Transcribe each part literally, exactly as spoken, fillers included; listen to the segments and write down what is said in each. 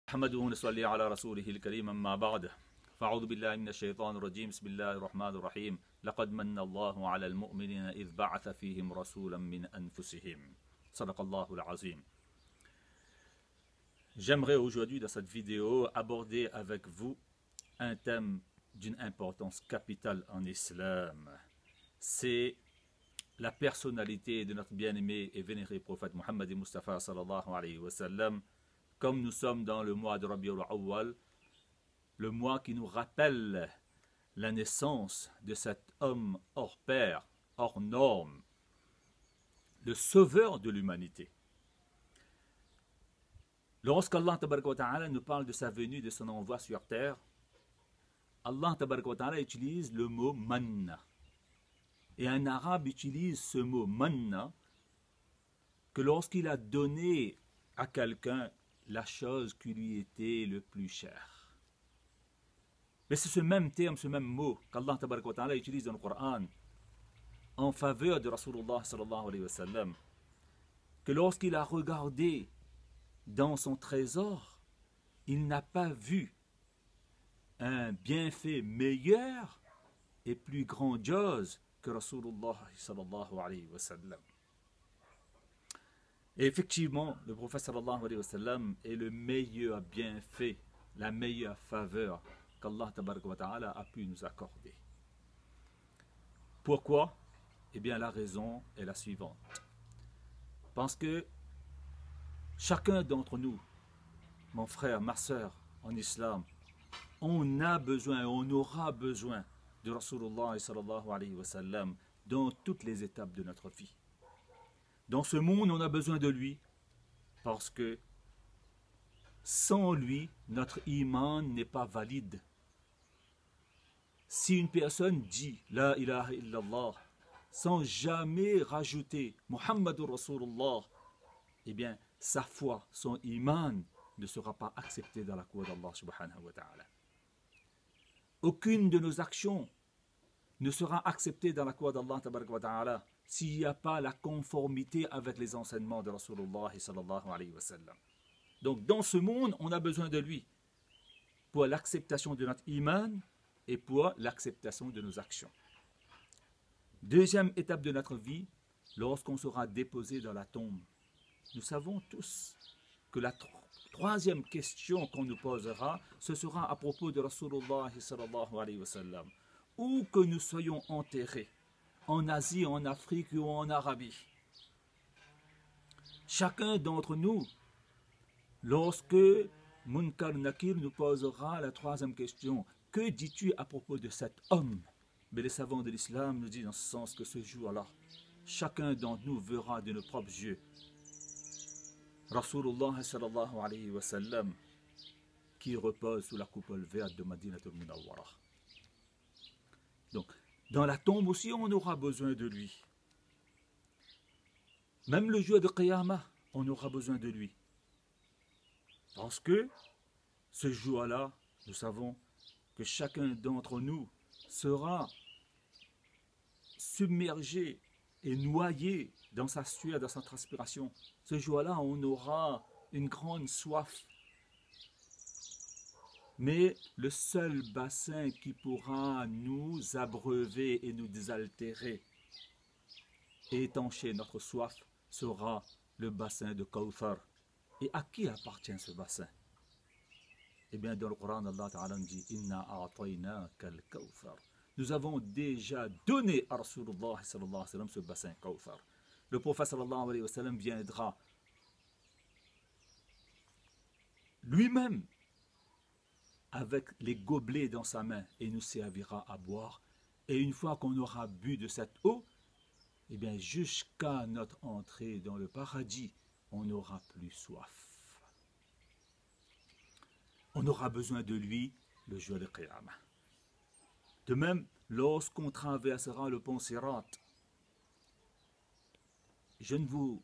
نحمده ونصلي على رسوله الكريم أما بعد فأعوذ بالله من الشيطان الرجيم بسم الله الرحمن الرحيم لقد من الله على المؤمنين إذ بعث فيهم رسولا من أنفسهم صدق الله العظيم. J'aimerais aujourd'hui dans cette vidéo aborder avec vous un thème d'une importance capitale en islam. C'est la personnalité de notre bien-aimé et vénéré prophète Mohammed Mustafa sallallahu alayhi wa sallam. Comme nous sommes dans le mois de Rabiul Awwal, le mois qui nous rappelle la naissance de cet homme hors pair, hors norme, le sauveur de l'humanité. Lorsqu'Allah Ta'ala nous parle de sa venue, de son envoi sur terre, Allah Ta'ala utilise le mot manna. Et un arabe utilise ce mot manna que lorsqu'il a donné à quelqu'un la chose qui lui était le plus chère. Mais c'est ce même terme, ce même mot qu'Allah Ta'ala utilise dans le Coran en faveur de Rasulullah sallallahu alayhi wa sallam, que lorsqu'il a regardé dans son trésor, il n'a pas vu un bienfait meilleur et plus grandiose que Rasulullah sallallahu alayhi wa sallam. Et effectivement, le prophète sallallahu alayhi wa sallam est le meilleur bienfait, la meilleure faveur qu'Allah ta'ala a pu nous accorder. Pourquoi? Eh bien, la raison est la suivante. Parce que chacun d'entre nous, mon frère, ma soeur, en islam, on a besoin, on aura besoin de Rasulullah sallallahu alayhi wa sallam dans toutes les étapes de notre vie. Dans ce monde, on a besoin de lui parce que sans lui, notre iman n'est pas valide. Si une personne dit La ilaha illallah sans jamais rajouter Muhammadur Rasulullah, eh bien, sa foi, son iman ne sera pas accepté dans la cour d'Allah subhanahu wa ta'ala. Aucune de nos actions ne sera acceptée dans la cour d'Allah wa ta'ala s'il n'y a pas la conformité avec les enseignements de Rasulullah sallallahu alayhi wa sallam. Donc dans ce monde, on a besoin de lui pour l'acceptation de notre iman et pour l'acceptation de nos actions. Deuxième étape de notre vie, lorsqu'on sera déposé dans la tombe. Nous savons tous que la tro troisième question qu'on nous posera, ce sera à propos de Rasulullah sallallahu alayhi wa sallam. Où que nous soyons enterrés, en Asie, en Afrique ou en Arabie. Chacun d'entre nous, lorsque Munkar Nakir nous posera la troisième question, que dis-tu à propos de cet homme? Mais les savants de l'islam nous disent dans ce sens que ce jour-là, chacun d'entre nous verra de nos propres yeux Rasulullah sallallahu alayhi wa sallam qui repose sous la coupole verte de Madinatul Munawwara. Donc, dans la tombe aussi, on aura besoin de lui. Même le jour de Qiyamah, on aura besoin de lui. Parce que ce jour-là, nous savons que chacun d'entre nous sera submergé et noyé dans sa sueur, dans sa transpiration. Ce jour-là, on aura une grande soif. Mais le seul bassin qui pourra nous abreuver et nous désaltérer et étancher notre soif sera le bassin de Kawthar. Et à qui appartient ce bassin? Eh bien, dans le Coran, Allah Ta'ala nous dit Inna a'taynaka al-Kawthar. Nous avons déjà donné à Rasulullah sallallahu alayhi wa sallam ce bassin Kawthar. Le prophète sallallahu alayhi wa sallam viendra lui-même avec les gobelets dans sa main et nous servira à boire. Et une fois qu'on aura bu de cette eau, eh bien jusqu'à notre entrée dans le paradis, on n'aura plus soif. On aura besoin de lui le jour de Qiyamah. De même, lorsqu'on traversera le pont Sirat, je ne vous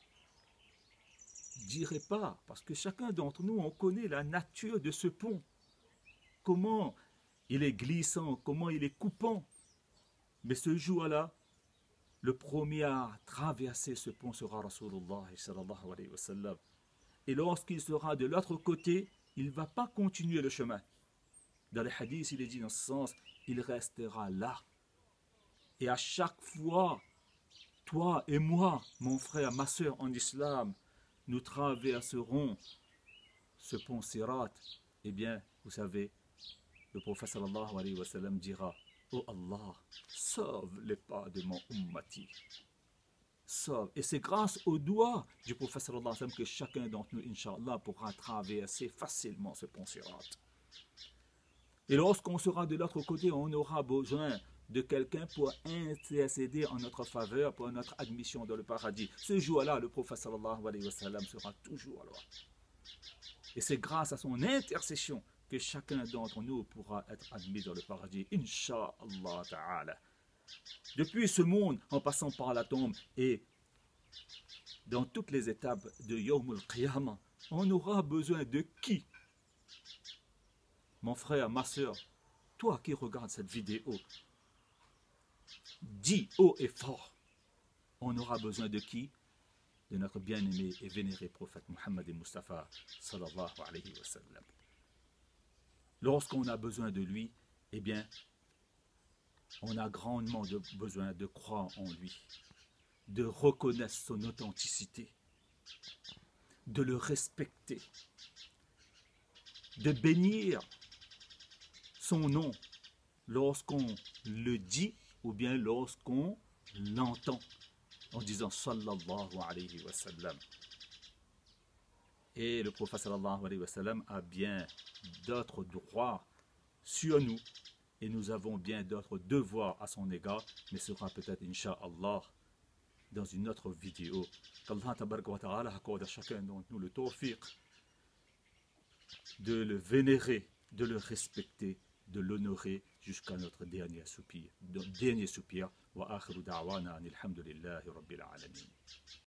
dirai pas, parce que chacun d'entre nous, on connaît la nature de ce pont. Comment il est glissant, comment il est coupant. Mais ce jour-là, le premier à traverser ce pont sera Rasulullah sallallahu alayhi wa sallam. Et lorsqu'il sera de l'autre côté, il ne va pas continuer le chemin. Dans les hadiths, il est dit dans ce sens, il restera là. Et à chaque fois, toi et moi, mon frère, ma soeur en islam, nous traverserons ce pont Sirat. Eh bien, vous savez, le prophète sallallahu alayhi wa sallam dira, oh Allah, sauve les pas de mon ummati. Sauve. Et c'est grâce au doigt du prophète sallallahu alayhi wa sallam que chacun d'entre nous, Inch'Allah, pourra traverser facilement ce pont Sirat. Et lorsqu'on sera de l'autre côté, on aura besoin de quelqu'un pour intercéder en notre faveur, pour notre admission dans le paradis. Ce jour-là, le prophète sallallahu alayhi wa sallam sera toujours là. Et c'est grâce à son intercession que chacun d'entre nous pourra être admis dans le paradis, Inch'Allah ta'ala. Depuis ce monde, en passant par la tombe et dans toutes les étapes de Yawm al-Qiyamah, on aura besoin de qui? Mon frère, ma soeur, toi qui regardes cette vidéo, dis haut et fort, on aura besoin de qui? De notre bien-aimé et vénéré prophète Muhammad Mustafa sallallahu alayhi wa sallam. Lorsqu'on a besoin de lui, eh bien, on a grandement de besoin de croire en lui, de reconnaître son authenticité, de le respecter, de bénir son nom lorsqu'on le dit ou bien lorsqu'on l'entend en disant sallallahu alayhi wa sallam. Et le prophète sallallahu alayhi wa sallam a bien d'autres droits sur nous et nous avons bien d'autres devoirs à son égard, mais ce sera peut-être Inch'Allah dans une autre vidéo. Qu'Allah tabaraka wa ta'ala accorde à chacun d'entre nous le tawfiq de le vénérer, de le respecter, de l'honorer jusqu'à notre dernier soupir. Dernier soupir. Wa akhiru da'wana anil hamdulillahi rabbil alamin.